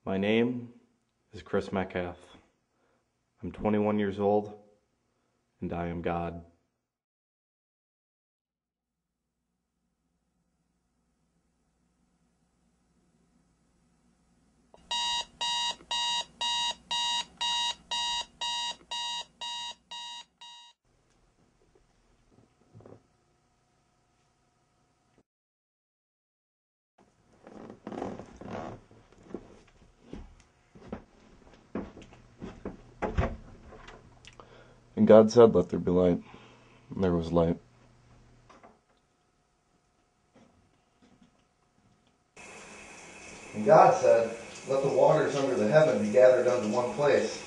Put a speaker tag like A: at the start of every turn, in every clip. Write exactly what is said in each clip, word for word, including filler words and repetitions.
A: My name is Chris Metcalf. I'm twenty-one years old, and I am God. And God said, "Let there be light." And there was light.
B: And God said, "Let the waters under the heaven be gathered unto one place.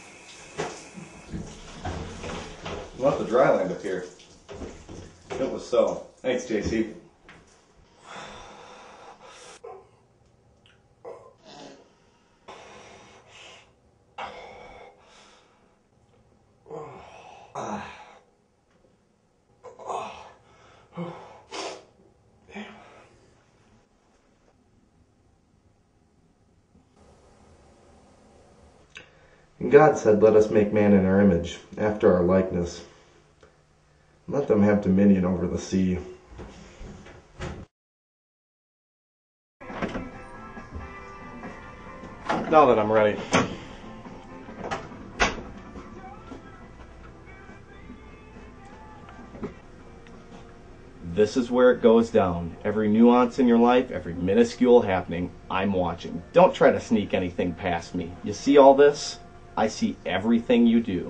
B: Let the dry land appear." It was so. Thanks, J C. Ah. Oh. Oh. Damn. And God said, "Let us make man in our image, after our likeness. Let them have dominion over the sea."
A: Now that I'm ready. This is where it goes down. Every nuance in your life, every minuscule happening, I'm watching. Don't try to sneak anything past me. You see all this? I see everything you do.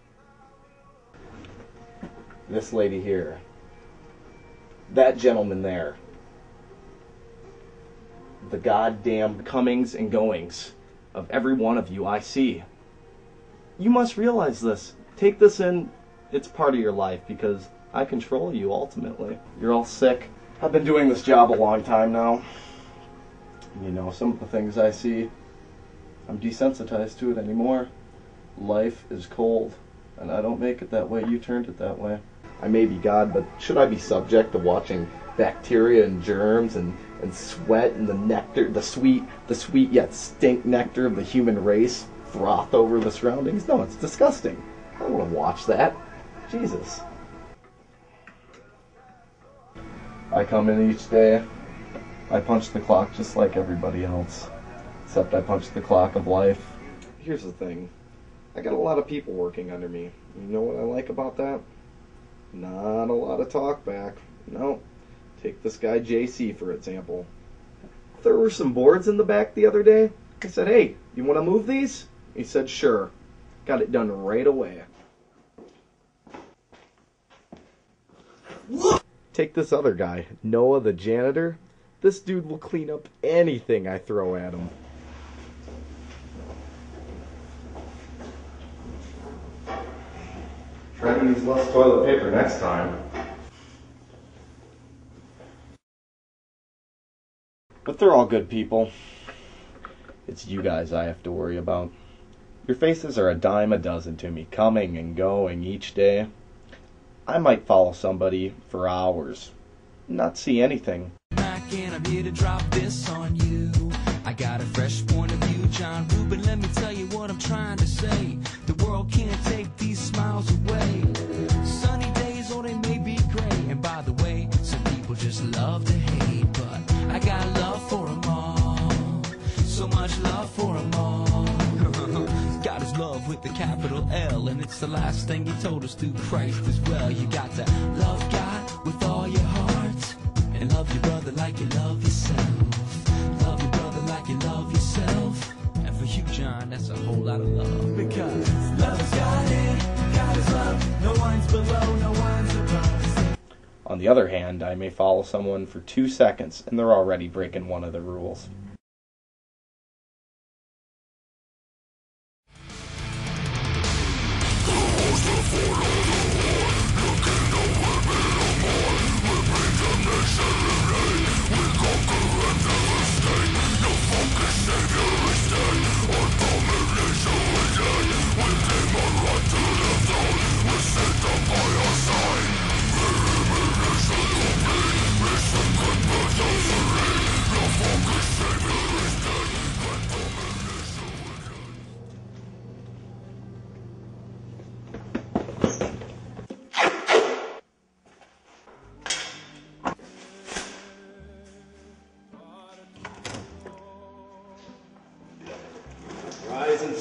A: This lady here. That gentleman there. The goddamn comings and goings of every one of you I see. You must realize this. Take this in. It's part of your life because I control you ultimately. You're all sick. I've been doing this job a long time now. You know, some of the things I see, I'm desensitized to it anymore. Life is cold, and I don't make it that way. You turned it that way. I may be God, but should I be subject to watching bacteria and germs and, and sweat and the nectar, the sweet, the sweet yet stink nectar of the human race froth over the surroundings? No, it's disgusting. I don't want to watch that. Jesus. I come in each day, I punch the clock just like everybody else, except I punch the clock of life. Here's the thing, I got a lot of people working under me. You know what I like about that? Not a lot of talk back. No. Take this guy J C for example. There were some boards in the back the other day. I said, "Hey, you want to move these?" He said, "Sure." Got it done right away. Take this other guy, Noah the janitor. This dude will clean up anything I throw at him.
B: Try to use less toilet paper next time.
A: But they're all good people. It's you guys I have to worry about. Your faces are a dime a dozen to me, coming and going each day. I might follow somebody for hours, not see anything.
C: Back and I'm here to drop this on you. I got a fresh point of view, John Rubin. Let me tell you what I'm trying to say. The world can't take these smiles away. Sunny days, or they may be gray. And by the way, some people just love to hate, but I got love for them all. So much love for them all. God is love with the capital L, and it's the last thing he told us through Christ as well. You got to love God with all your heart, and love your brother like you love yourself. Love your brother like you love yourself. And for you, John, that's a whole lot of love. Because love is God in, God is love. No one's below, no one's above.
A: On the other hand, I may follow someone for two seconds, and they're already breaking one of the rules.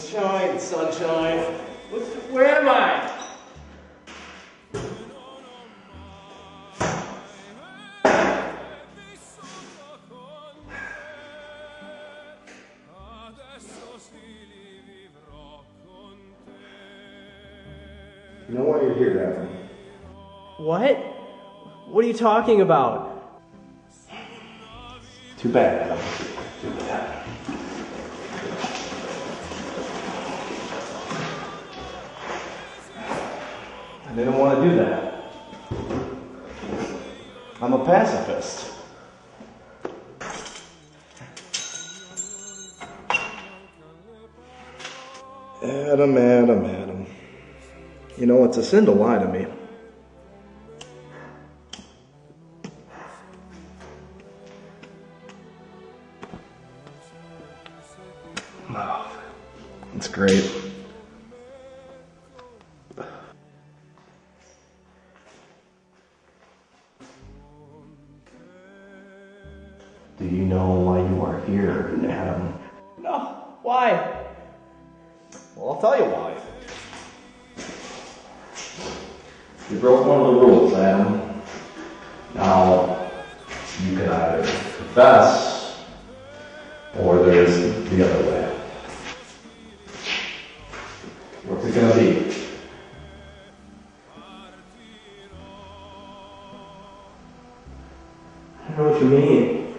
A: Shine, sunshine.
D: What's, where am I?
B: You know why you're here, Adam?
D: What? What are you talking about?
A: Too bad, Adam. Too bad. I didn't want to do that. I'm a pacifist. Adam, Adam, Adam. You know, it's a sin to lie to me. Oh, that's great. Do you know why you are here, Adam?
D: No. Why?
A: Well, I'll tell you why.
B: You broke one of the rules, Adam. Now, you can either confess, or there's the other way. What's it gonna be?
D: I don't know what you mean.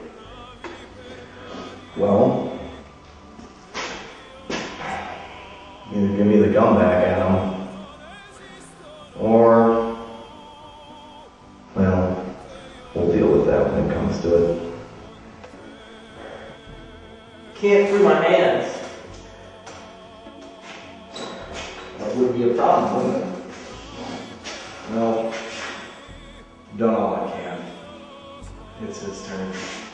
B: Well, either give me the gun back, Adam, or, well, we'll deal with that when it comes to it.
D: Can't free my hands.
B: That would be a problem, wouldn't it?
A: No. I've done all I can. It's his turn.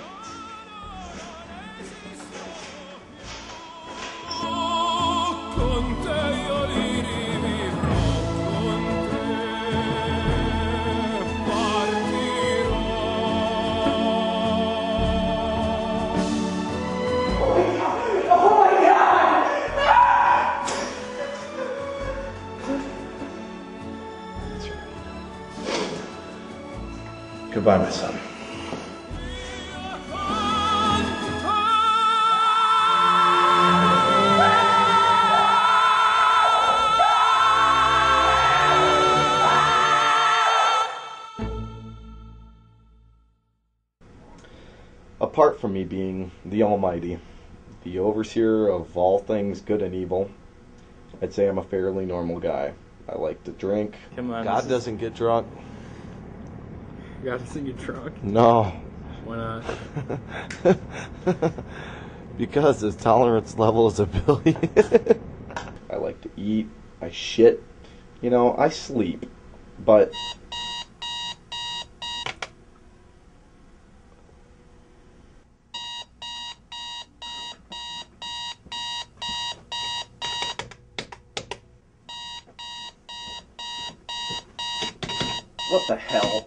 A: Goodbye, my son. Apart from me being the Almighty, the overseer of all things good and evil, I'd say I'm a fairly normal guy. I like to drink.
D: Come on.
A: God doesn't get drunk.
D: God doesn't get drunk.
A: No.
D: Why not?
A: Because his tolerance level is a billion. I like to eat. I shit. You know, I sleep. But what the hell?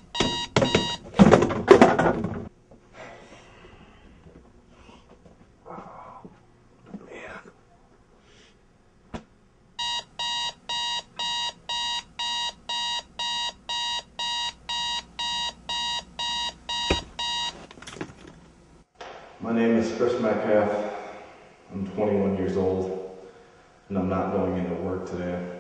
A: My name is Chris Metcalf. I'm twenty-one years old, and I'm not going into work today.